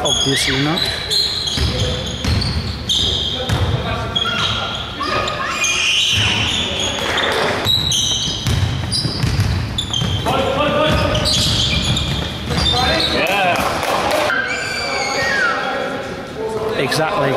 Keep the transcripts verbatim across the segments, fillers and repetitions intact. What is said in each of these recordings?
Obviously not. Exactly.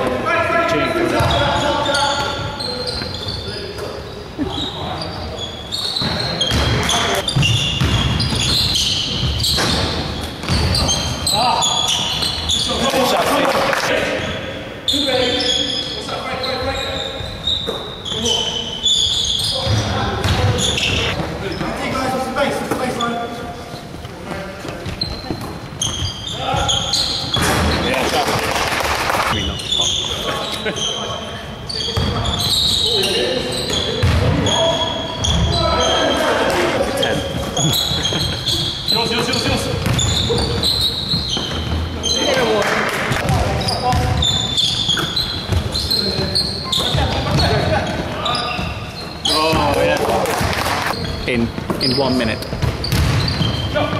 In in one minute. Okay.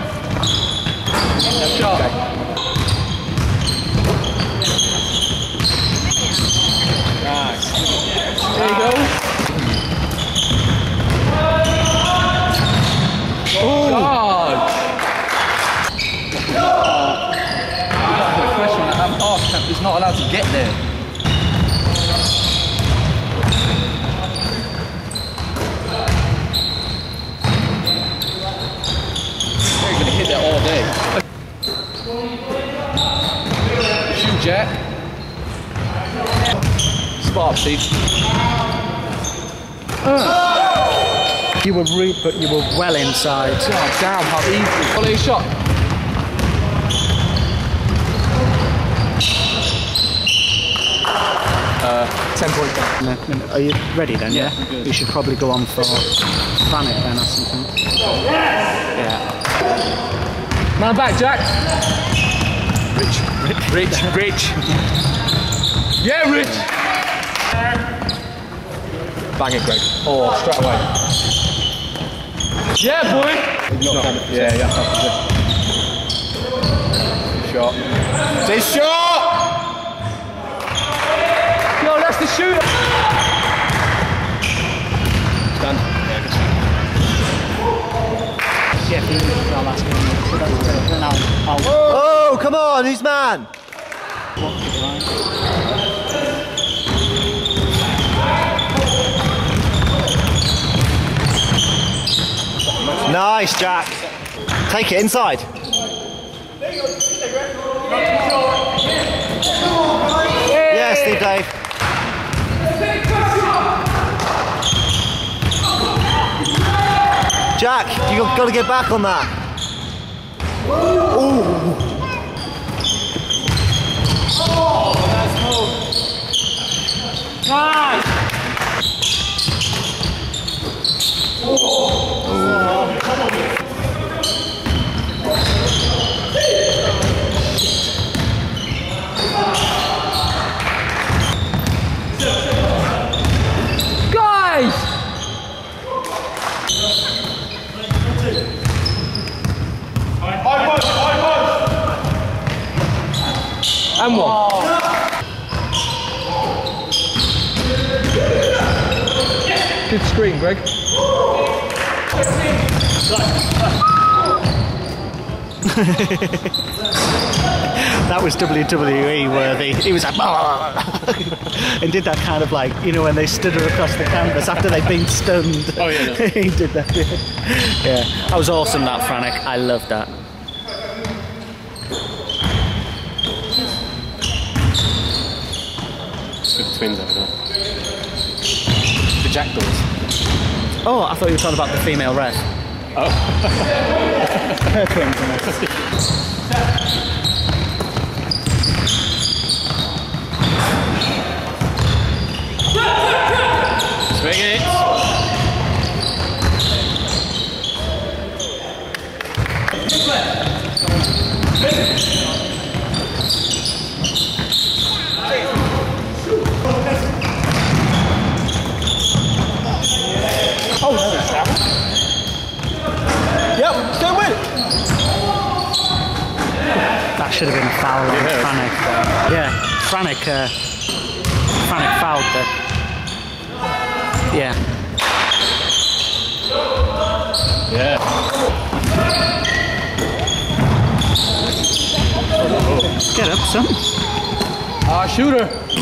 Nice. There you go. Oh God! The question that I'm asked is not allowed to get there. Hit that all day. Shoot, Jack. Spot up, Steve. Uh. You were rude, but you were well inside. God damn, how easy. Follow your shot. Uh, ten point down. Are you ready then? Yeah. Yeah. You should probably go on for Vanek then or something. Yeah. Man back, Jack. Rich, Rich, Rich, Rich. Yeah, Rich. Bang it, Greg. Oh, straight away. Yeah, boy. Not, not, yeah, yeah. Shot. Say shot. Yo, that's the shooter. Stand. Yeah, good. Oh, come on, who's man? Nice, Jack. Take it inside. Yeah, Steve Dave. Jack, you've got to get back on that. Ooh. Oh, that's cool. Nice. Guys! And one. Oh. Good screen, Greg. That was W W E worthy. He was like, and did that kind of like, you know, when they stood across the canvas after they'd been stunned. Oh yeah, no. He did that. Yeah, that was awesome. That Franek, I loved that. With the twins over there. The jackdaws. Oh, I thought you were talking about the female ref. Oh. Her twins, isn't it? Swing it. Oh, no, that's that. Yep, stay with it. That that should have been a foul on Yeah. Franek. Yeah, Franek, uh, Franek fouled there. Yeah. Yeah. Get up, son. Ah, shooter.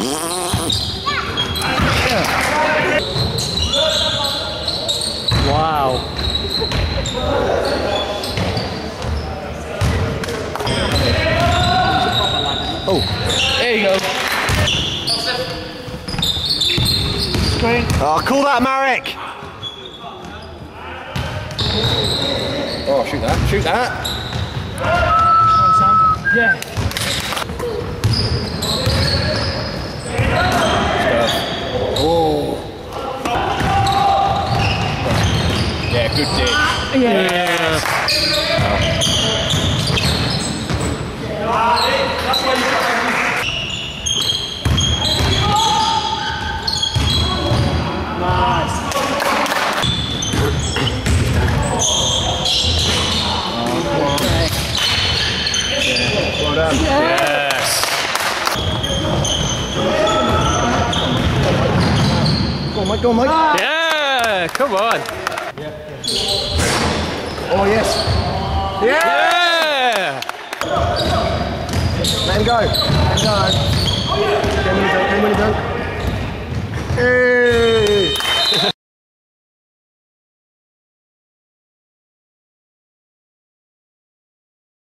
Wow. Oh, There you go. Screen. oh, call that, Marek. Oh, shoot that. Shoot that. Yeah. Oh. Yeah, good dig. Yeah. Well done. Yes. Go on, Mike, go on, Mike. Yeah, come on. Oh, yes. Yeah. Let him go. Let him go. Game winning dunk, game winning dunk. Hey.